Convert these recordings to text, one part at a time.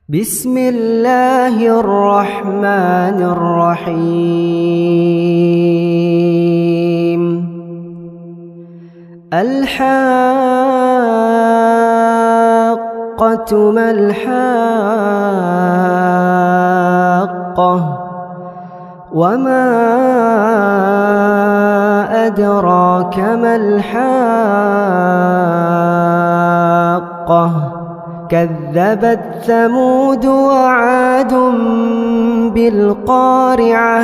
بسم الله الرحمن الرحيم. الحاقة ما الحاقة وما أدراك ما الحاقة كذبت ثمود وعاد بالقارعة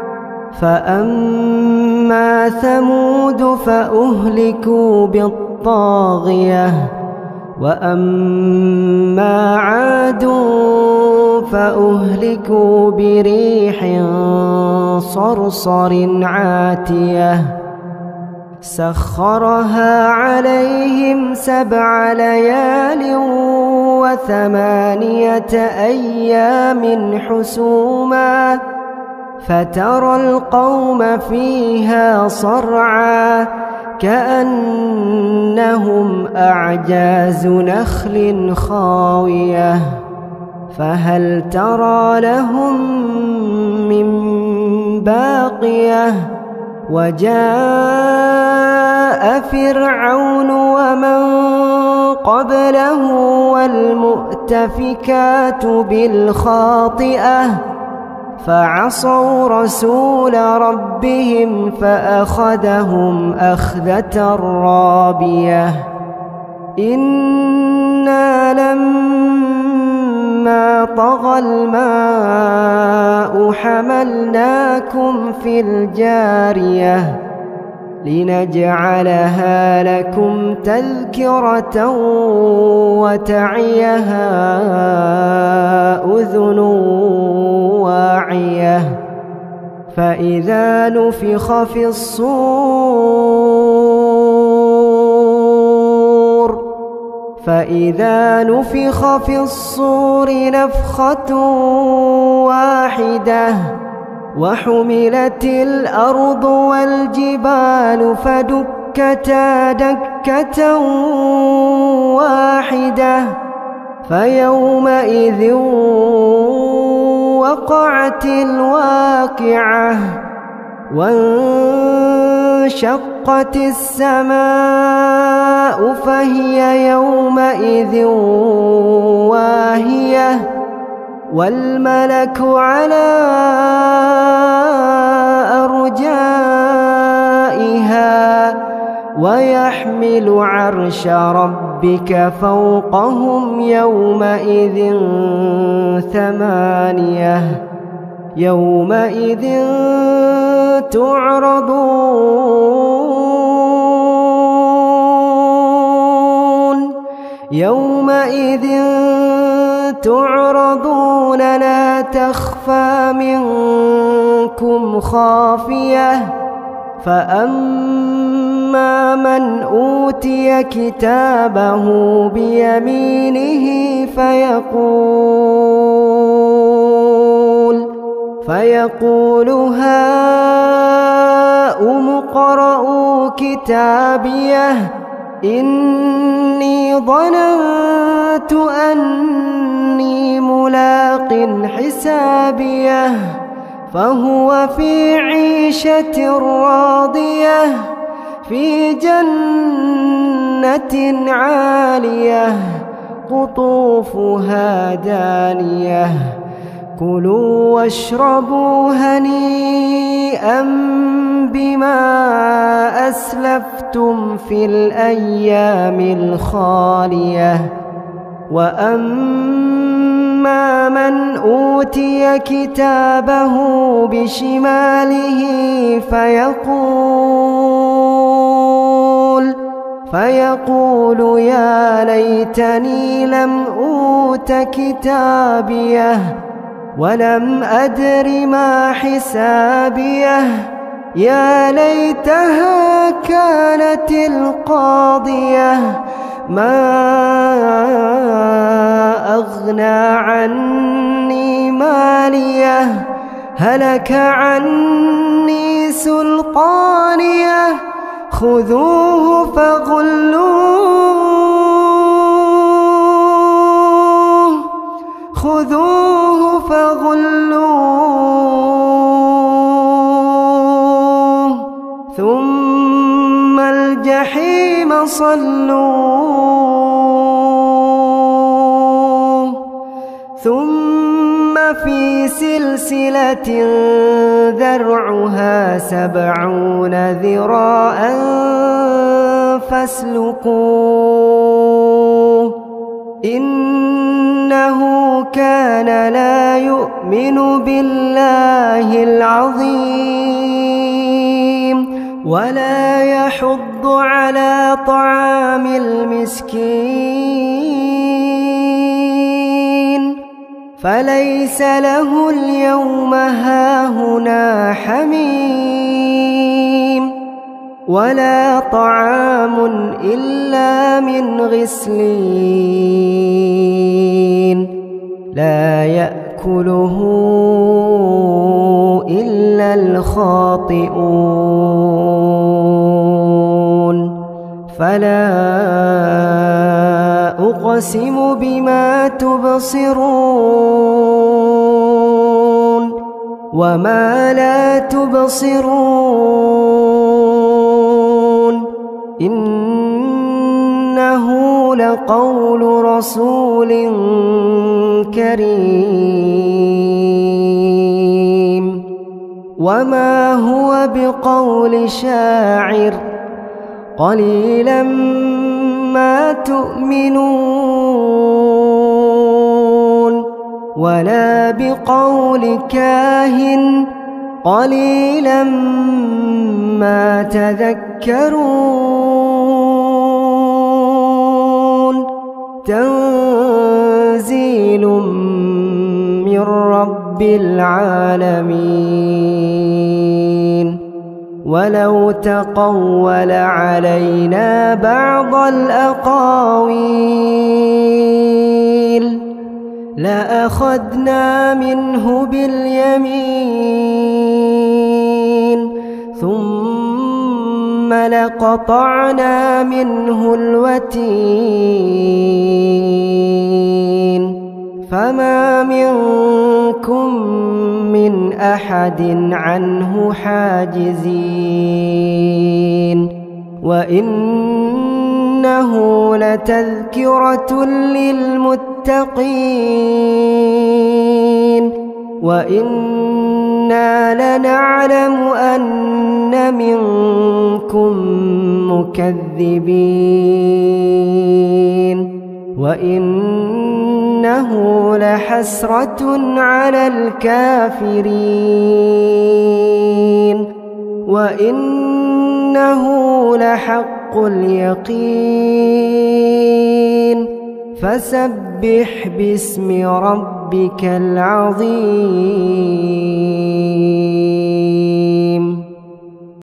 فأما ثمود فأهلكوا بالطاغية وأما عاد فأهلكوا بريح صرصر عاتية سخرها عليهم 7 ليال و8 أيام حسوما فترى القوم فيها صرعا كأنهم أعجاز نخل خاوية فهل ترى لهم من باقية وجاء فرعون ومن قبله والمؤتفكات بالخاطئة فعصوا رسول ربهم فأخذهم أخذة رابية إنا لما طغى الماء حملناكم في الجارية لنجعلها لكم تذكرة وتعيها أذن واعية فإذا نفخ في الصور نفخة واحدة وحملت الأرض والجبال فدكتا دكة واحدة فيومئذ وقعت الواقعة وانشقت السماء فهي يومئذ واهية والملك على أرجائها ويحمل عرش ربك فوقهم يومئذ 8 يومئذ تعرضون لا تخفى منكم خافية فأما من أوتي كتابه بيمينه فيقول هاؤم اقرءوا كتابيه إني ظننت أني ملاق حسابيه فهو في عيشة راضية في جنة عالية قطوفها دانية كلوا واشربوا هنيئا بما أسلفتم في الأيام الخالية وأما من أوتي كتابه بشماله فيقول يا ليتني لم أوت كتابيه ولم أدر ما حسابيه يا ليتها كانت القاضية ما أغنى عني ماليه هلك عني سلطانيه خذوه فغلوه خذوه فغلوه ثم الجحيم صلوه ثم في سلسلة ذرعها 70 ذراعا فاسلكوه إنه كان لا يؤمن بالله العظيم ولا يحض على طعام المسكين فليس له اليوم هاهنا حميم ولا طعام إلا من غسلين لا يأكله إلا الخاطئون فلا أقسم بما تبصرون وما لا تبصرون إنه لقول رسول كريم وما هو بقول شاعر قليلا ما تؤمنون ولا بقول كاهن قليلا ما تذكرون تنزيل من رب العالمين ولو تقول علينا بعض الأقاويل لأخذنا منه باليمين ثم لقطعنا منه الوتين فما منكم من أحد عنه حاجزين وإنه لتذكرة للمتقين وإنا لنعلم أن منكم مكذبين وإنه لحسرة على الكافرين وإنه لحق اليقين فسبح باسم ربك العظيم.